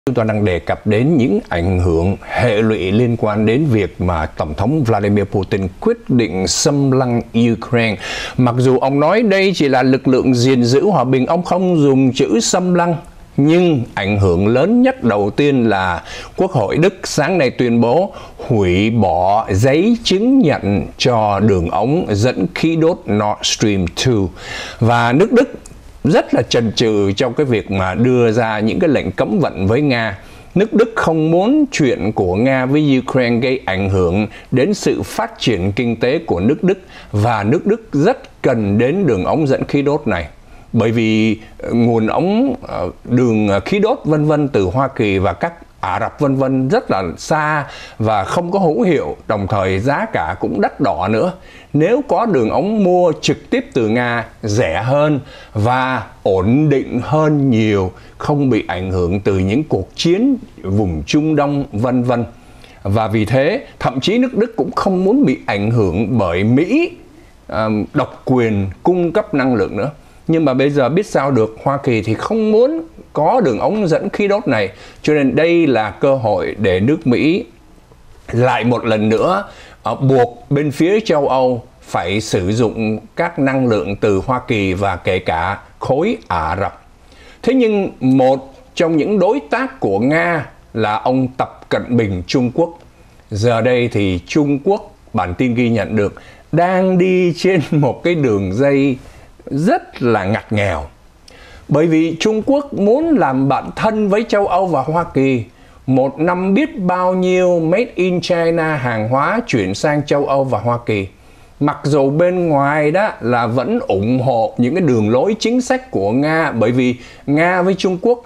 Chúng ta đang đề cập đến những ảnh hưởng hệ lụy liên quan đến việc mà Tổng thống Vladimir Putin quyết định xâm lăng Ukraine. Mặc dù ông nói đây chỉ là lực lượng gìn giữ hòa bình, ông không dùng chữ xâm lăng. Nhưng ảnh hưởng lớn nhất đầu tiên là Quốc hội Đức sáng nay tuyên bố hủy bỏ giấy chứng nhận cho đường ống dẫn khí đốt Nord Stream 2. Và nước Đức rất là chần chừ trong cái việc mà đưa ra những cái lệnh cấm vận với Nga. Nước Đức không muốn chuyện của Nga với Ukraine gây ảnh hưởng đến sự phát triển kinh tế của nước Đức, và nước Đức rất cần đến đường ống dẫn khí đốt này. Bởi vì nguồn ống đường khí đốt vân vân từ Hoa Kỳ và các Ả Rập vân vân rất là xa và không có hữu hiệu, đồng thời giá cả cũng đắt đỏ nữa. Nếu có đường ống mua trực tiếp từ Nga rẻ hơn và ổn định hơn nhiều, không bị ảnh hưởng từ những cuộc chiến vùng Trung Đông vân vân. Và vì thế, thậm chí nước Đức cũng không muốn bị ảnh hưởng bởi Mỹ độc quyền cung cấp năng lượng nữa. Nhưng mà bây giờ biết sao được, Hoa Kỳ thì không muốn có đường ống dẫn khí đốt này. Cho nên đây là cơ hội để nước Mỹ lại một lần nữa buộc bên phía châu Âu phải sử dụng các năng lượng từ Hoa Kỳ và kể cả khối Ả Rập. Thế nhưng một trong những đối tác của Nga là ông Tập Cận Bình Trung Quốc. Giờ đây thì Trung Quốc, bản tin ghi nhận được, đang đi trên một cái đường dây rất là ngặt nghèo. Bởi vì Trung Quốc muốn làm bạn thân với châu Âu và Hoa Kỳ. Một năm biết bao nhiêu Made in China hàng hóa chuyển sang châu Âu và Hoa Kỳ. Mặc dù bên ngoài đó là vẫn ủng hộ những cái đường lối chính sách của Nga. Bởi vì Nga với Trung Quốc,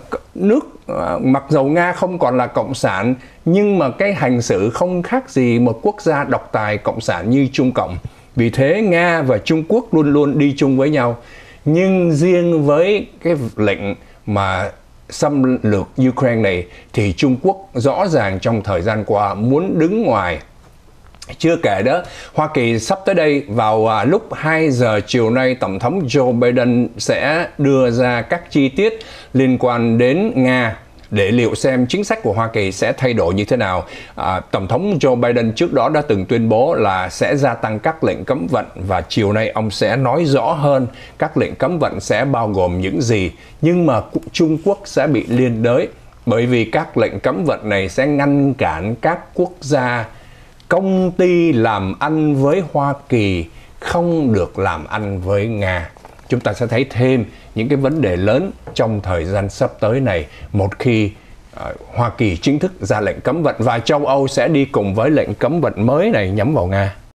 mặc dù Nga không còn là cộng sản, nhưng mà cái hành xử không khác gì một quốc gia độc tài cộng sản như Trung Cộng. Vì thế Nga và Trung Quốc luôn luôn đi chung với nhau. Nhưng riêng với cái lệnh mà xâm lược Ukraine này thì Trung Quốc rõ ràng trong thời gian qua muốn đứng ngoài. Chưa kể đó, Hoa Kỳ sắp tới đây vào lúc 2 giờ chiều nay, Tổng thống Joe Biden sẽ đưa ra các chi tiết liên quan đến Nga để liệu xem chính sách của Hoa Kỳ sẽ thay đổi như thế nào. Tổng thống Joe Biden trước đó đã từng tuyên bố là sẽ gia tăng các lệnh cấm vận, và chiều nay ông sẽ nói rõ hơn các lệnh cấm vận sẽ bao gồm những gì. Nhưng mà Trung Quốc sẽ bị liên đới, bởi vì các lệnh cấm vận này sẽ ngăn cản các quốc gia, công ty làm ăn với Hoa Kỳ không được làm ăn với Nga. Chúng ta sẽ thấy thêm những cái vấn đề lớn trong thời gian sắp tới này một khi Hoa Kỳ chính thức ra lệnh cấm vận, và châu Âu sẽ đi cùng với lệnh cấm vận mới này nhắm vào Nga.